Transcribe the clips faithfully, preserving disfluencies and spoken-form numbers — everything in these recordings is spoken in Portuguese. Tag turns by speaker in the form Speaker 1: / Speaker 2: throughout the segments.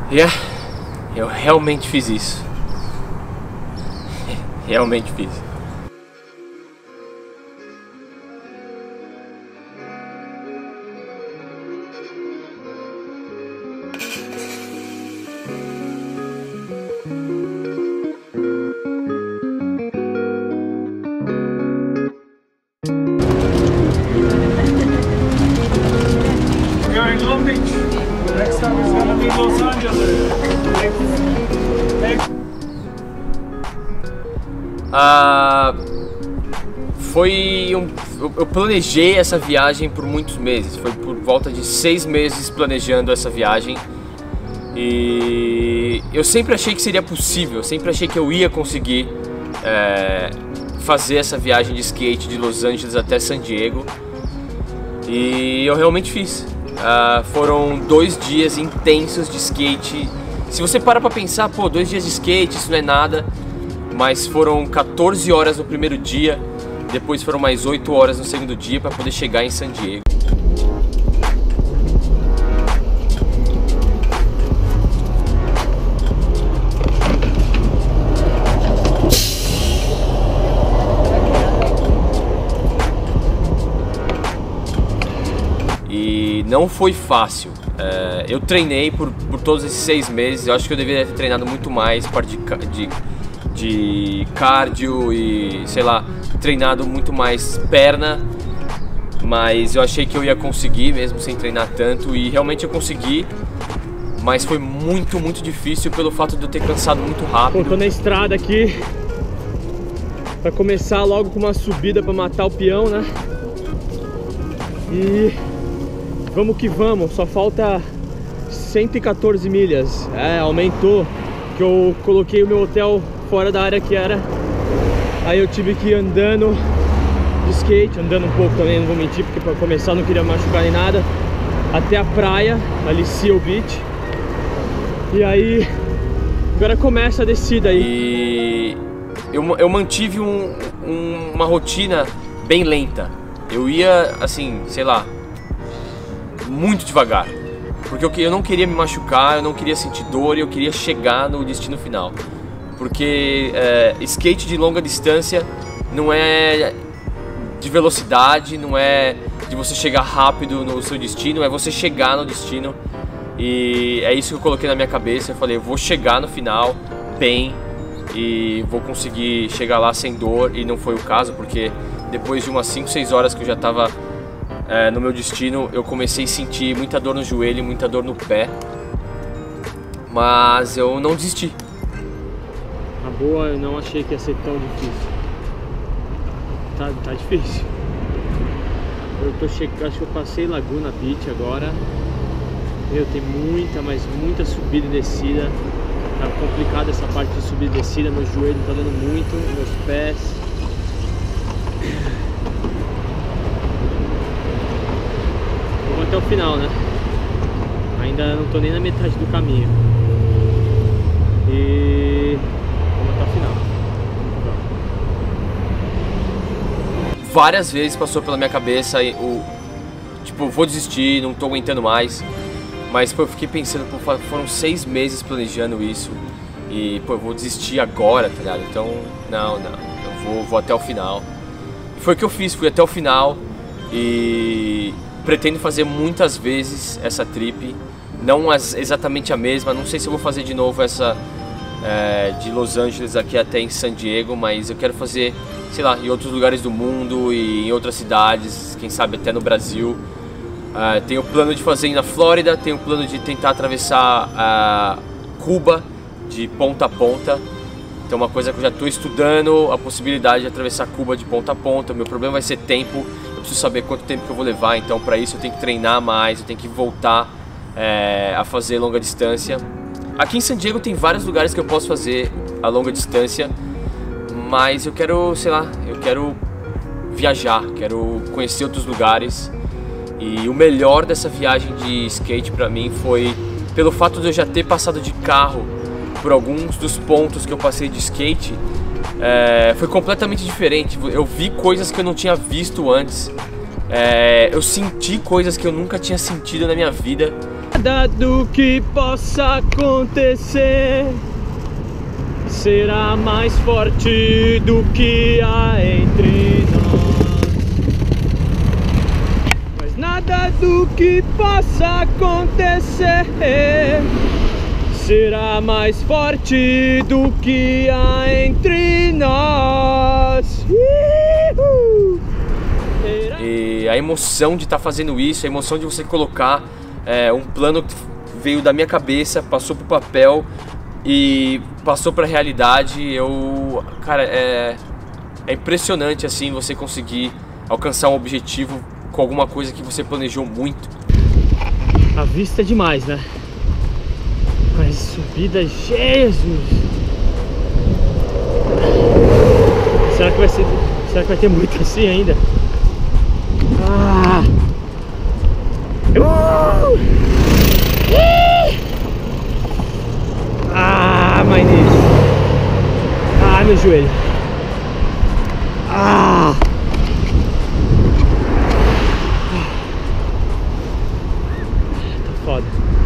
Speaker 1: E yeah, eu realmente fiz isso. Realmente fiz.
Speaker 2: Los Angeles.
Speaker 1: Ah, foi um, eu planejei essa viagem por muitos meses. Foi por volta de seis meses planejando essa viagem. E eu sempre achei que seria possível. Eu sempre achei que eu ia conseguir é, fazer essa viagem de skate de Los Angeles até San Diego. E eu realmente fiz. Uh, foram dois dias intensos de skate. Se você para pra pensar, pô, dois dias de skate, isso não é nada. Mas foram quatorze horas no primeiro dia, depois foram mais oito horas no segundo dia para poder chegar em San Diego. E não foi fácil. É, eu treinei por, por todos esses seis meses. Eu acho que eu deveria ter treinado muito mais, parte de, de, de cardio e, sei lá, treinado muito mais perna. Mas eu achei que eu ia conseguir mesmo sem treinar tanto. E realmente eu consegui. Mas foi muito, muito difícil pelo fato de eu ter cansado muito rápido.
Speaker 2: Pô, tô na estrada aqui pra começar logo com uma subida pra matar o peão, né? E vamos que vamos, só falta cento e quatorze milhas. É, aumentou, que eu coloquei o meu hotel fora da área que era. Aí eu tive que ir andando de skate, andando um pouco também, não vou mentir, porque pra começar eu não queria machucar nem nada, até a praia, ali Seal Beach. E aí, agora começa a descida aí.
Speaker 1: E eu, eu mantive um, um, uma rotina bem lenta. Eu ia, assim, sei lá, muito devagar, porque eu, eu não queria me machucar, eu não queria sentir dor e eu queria chegar no destino final. Porque é, skate de longa distância não é de velocidade, não é de você chegar rápido no seu destino, é você chegar no destino. E é isso que eu coloquei na minha cabeça. Eu falei, eu vou chegar no final bem e vou conseguir chegar lá sem dor. E não foi o caso, porque depois de umas cinco, seis horas que eu já estava é, no meu destino, eu comecei a sentir muita dor no joelho, muita dor no pé. Mas eu não desisti.
Speaker 2: Na boa, eu não achei que ia ser tão difícil. Tá, tá difícil. Eu tô chegando, acho que eu passei Laguna Beach agora. Meu, tem muita, mas muita subida e descida. Tá complicada essa parte de subida e descida. Meu joelho tá dando muito, meus pés. Vamos até o final, né? Ainda não tô nem na metade do caminho. E vamos até o final.
Speaker 1: Várias vezes passou pela minha cabeça o tipo, vou desistir, não tô aguentando mais. Mas pô, eu fiquei pensando, pô, foram seis meses planejando isso. E pô, eu vou desistir agora, tá ligado? Então, não, não, eu vou, vou até o final. E foi o que eu fiz, fui até o final. E pretendo fazer muitas vezes essa trip. Não as, exatamente a mesma, não sei se eu vou fazer de novo essa é, de Los Angeles aqui até em San Diego. Mas eu quero fazer, sei lá, em outros lugares do mundo e em outras cidades, quem sabe até no Brasil. Uh, tenho o plano de fazer na Flórida, tenho o plano de tentar atravessar uh, Cuba de ponta a ponta. Então uma coisa que eu já estou estudando, a possibilidade de atravessar Cuba de ponta a ponta. O meu problema vai ser tempo, eu preciso saber quanto tempo que eu vou levar. Então para isso eu tenho que treinar mais, eu tenho que voltar é, a fazer longa distância. Aqui em San Diego tem vários lugares que eu posso fazer a longa distância. Mas eu quero, sei lá, eu quero viajar, quero conhecer outros lugares. E o melhor dessa viagem de skate pra mim foi pelo fato de eu já ter passado de carro por alguns dos pontos que eu passei de skate. É, foi completamente diferente. Eu vi coisas que eu não tinha visto antes. É, eu senti coisas que eu nunca tinha sentido na minha vida.
Speaker 2: Nada do que possa acontecer será mais forte do que há entre nós. Mas nada do que possa acontecer será mais forte do que há entre nós.
Speaker 1: E a emoção de estar fazendo isso, a emoção de você colocar é, um plano que veio da minha cabeça, passou pro papel e passou pra realidade. Eu, cara, é, é impressionante assim você conseguir alcançar um objetivo com alguma coisa que você planejou muito.
Speaker 2: A vista é demais, né? Mas subida, Jesus! Será que vai ser? Será que vai ter muito assim ainda? Ah! Uh! Ah, my knees! Ah, meu joelho! Ah! Tá foda.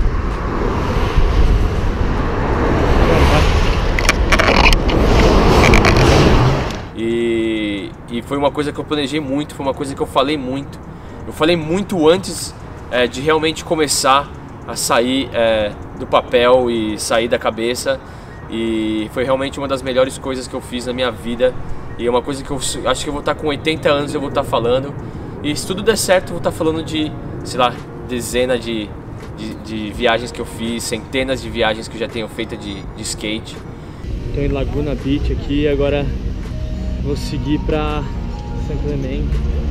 Speaker 1: E, e foi uma coisa que eu planejei muito, foi uma coisa que eu falei muito. Eu falei muito antes é, de realmente começar a sair é, do papel e sair da cabeça. E foi realmente uma das melhores coisas que eu fiz na minha vida. E é uma coisa que eu acho que eu vou estar com oitenta anos, eu vou estar falando. E se tudo der certo, eu vou estar falando de, sei lá, dezenas de, de, de viagens que eu fiz, centenas de viagens que eu já tenho feito de, de skate.
Speaker 2: Estou em Laguna Beach aqui, agora vou seguir para San Clemente.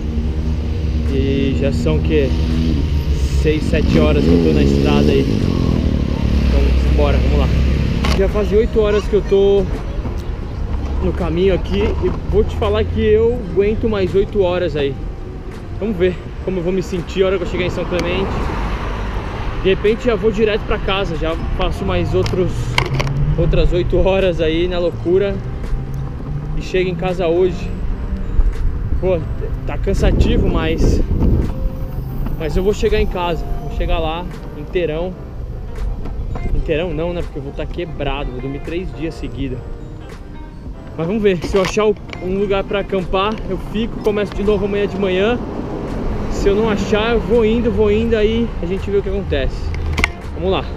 Speaker 2: E já são que seis, sete horas que eu tô na estrada aí. Então bora, vamos lá. Já faz oito horas que eu tô no caminho aqui e vou te falar que eu aguento mais oito horas aí. Vamos ver como eu vou me sentir a hora que eu chegar em São Clemente. De repente já vou direto para casa, já faço mais outros outras oito horas aí na loucura e chego em casa hoje. Pô, tá cansativo, mas mas eu vou chegar em casa, vou chegar lá inteirão. Inteirão não, né? Porque eu vou estar quebrado, vou dormir três dias seguidos. Mas vamos ver, se eu achar um lugar para acampar, eu fico, começo de novo amanhã de manhã. Se eu não achar, eu vou indo, vou indo, aí a gente vê o que acontece. Vamos lá.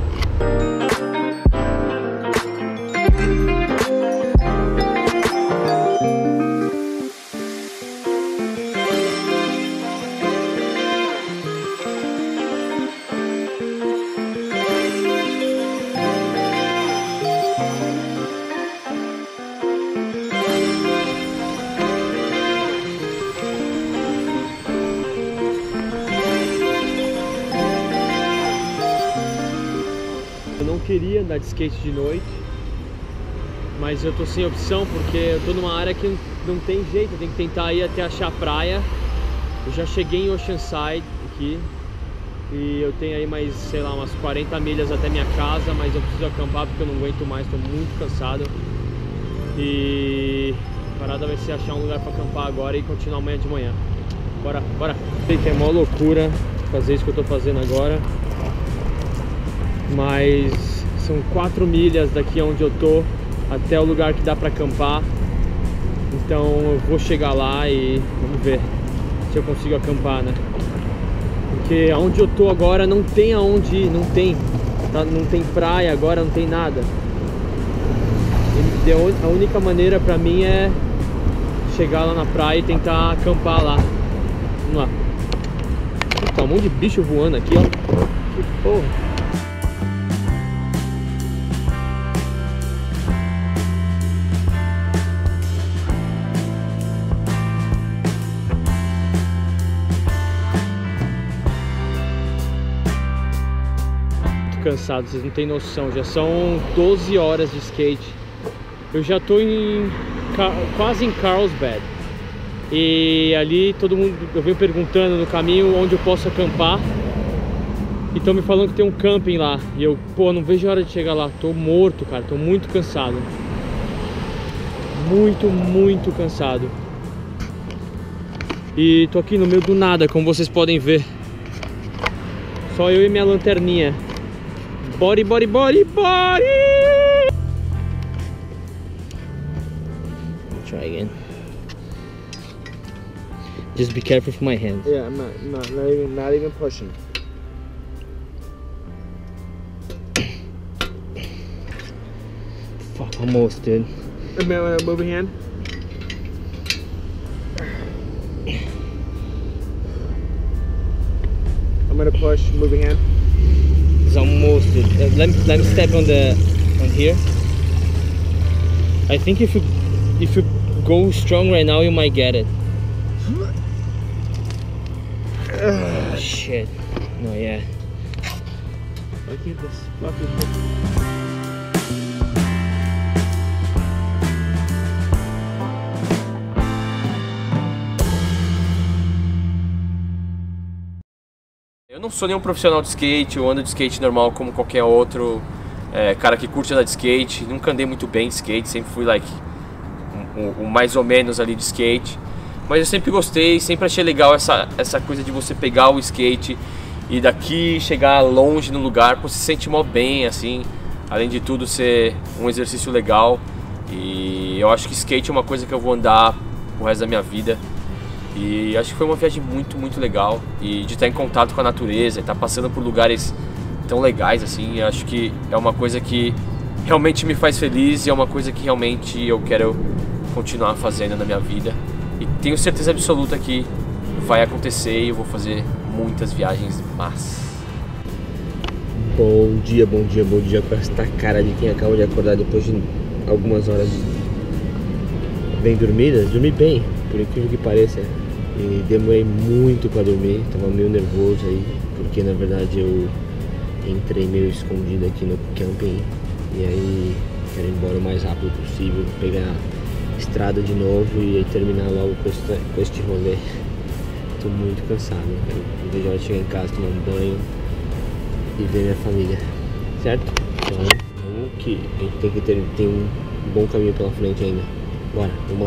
Speaker 2: Eu não queria andar de skate de noite, mas eu tô sem opção porque eu tô numa área que não tem jeito, eu tenho que tentar ir até achar a praia. Eu já cheguei em Oceanside aqui e eu tenho aí mais, sei lá, umas quarenta milhas até minha casa, mas eu preciso acampar porque eu não aguento mais, tô muito cansado. E a parada vai ser achar um lugar para acampar agora e continuar amanhã de manhã. Bora, bora! Sei que é uma loucura fazer isso que eu tô fazendo agora, mas são quatro milhas daqui onde eu tô até o lugar que dá para acampar. Então eu vou chegar lá e vamos ver se eu consigo acampar, né? Porque onde eu tô agora não tem aonde ir, não tem, tá? Não tem praia agora, não tem nada. E a única maneira pra mim é chegar lá na praia e tentar acampar lá. Vamos lá. Puta, um monte de bicho voando aqui, ó. Que porra. Cansado, vocês não tem noção, já são doze horas de skate. Eu já tô em quase em Carlsbad e ali todo mundo, eu venho perguntando no caminho onde eu posso acampar e estão me falando que tem um camping lá e eu, pô, não vejo a hora de chegar lá. Tô morto, cara, tô muito cansado, muito, muito cansado e tô aqui no meio do nada, como vocês podem ver, só eu e minha lanterninha. Body, body, body, body! Try again. Just be careful with my hand.
Speaker 3: Yeah, I'm not, not, not even, not even pushing.
Speaker 2: Fuck, almost, dude.
Speaker 3: Wait a minute, move your hand. I'm gonna push, move your hand.
Speaker 2: It's almost, dude. Uh, let me let me step on the on here. I think if you if you go strong right now, you might get it. Oh, shit. No, yeah.
Speaker 3: Why can't this fucking...
Speaker 1: Eu não sou nenhum profissional de skate, eu ando de skate normal como qualquer outro é, cara que curte andar de skate. Nunca andei muito bem de skate, sempre fui like o mais ou menos ali de skate. Mas eu sempre gostei, sempre achei legal essa, essa coisa de você pegar o skate e daqui chegar longe no lugar, você se sente mó bem, assim. Além de tudo ser um exercício legal. E eu acho que skate é uma coisa que eu vou andar o resto da minha vida. E acho que foi uma viagem muito, muito legal. E de estar em contato com a natureza, estar passando por lugares tão legais assim, eu acho que é uma coisa que realmente me faz feliz e é uma coisa que realmente eu quero continuar fazendo na minha vida. E tenho certeza absoluta que vai acontecer e eu vou fazer muitas viagens massas.
Speaker 2: Bom dia, bom dia, bom dia com esta cara de quem acaba de acordar depois de algumas horas bem dormidas. Dormi bem, por incrível que pareça. E demorei muito para dormir, tava meio nervoso aí, porque na verdade eu entrei meio escondido aqui no camping. E aí quero ir embora o mais rápido possível, pegar a estrada de novo e aí terminar logo com este, com este rolê. Tô muito cansado, eu vejo a hora de chegar em casa, tomar um banho e ver minha família, certo? Então vamos que a gente tem que ter tem um bom caminho pela frente ainda. Bora, vamos lá.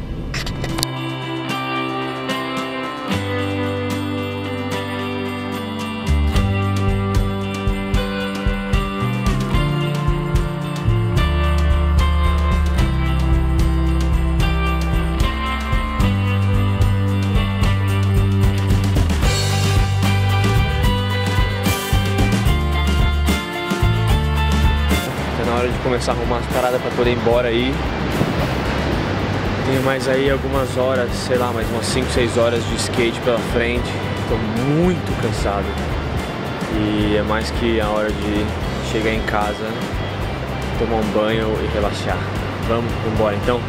Speaker 2: Hora de começar a arrumar as paradas para poder ir embora aí. Tenho mais aí algumas horas, sei lá, mais umas cinco, seis horas de skate pela frente. Tô muito cansado e é mais que a hora de chegar em casa, tomar um banho e relaxar. Vamos embora então?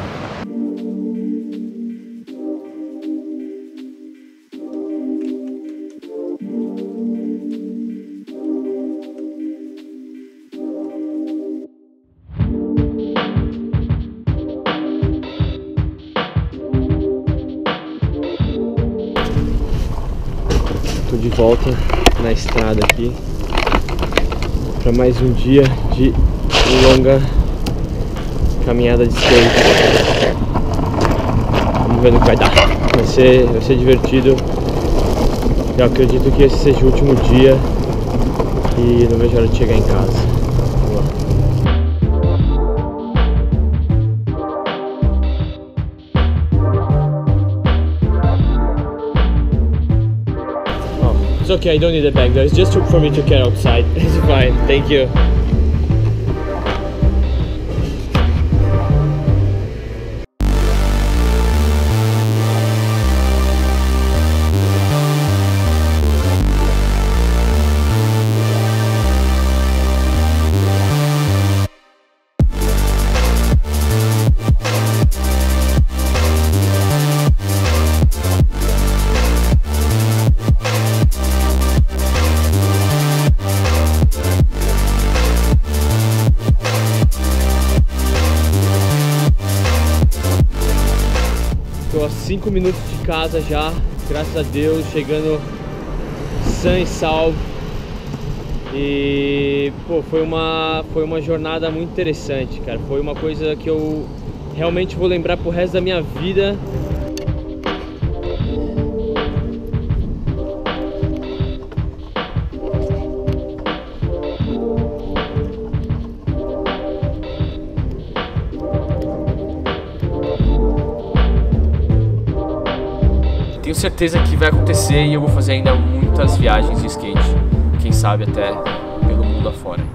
Speaker 2: Tô de volta na estrada aqui para mais um dia de longa caminhada de skate. Vamos ver no que vai dar. Vai ser, vai ser divertido. Eu acredito que esse seja o último dia e não vejo a hora de chegar em casa. Vamos lá. It's okay, I don't need a bag though. It's just for me to carry outside. It's fine, thank you. Estou a cinco minutos de casa já, graças a Deus, chegando sã e salvo. E pô, foi uma, foi uma jornada muito interessante, cara. Foi uma coisa que eu realmente vou lembrar pro resto da minha vida.
Speaker 1: tenho certeza que vai acontecer e eu vou fazer ainda muitas viagens de skate, quem sabe até pelo mundo afora.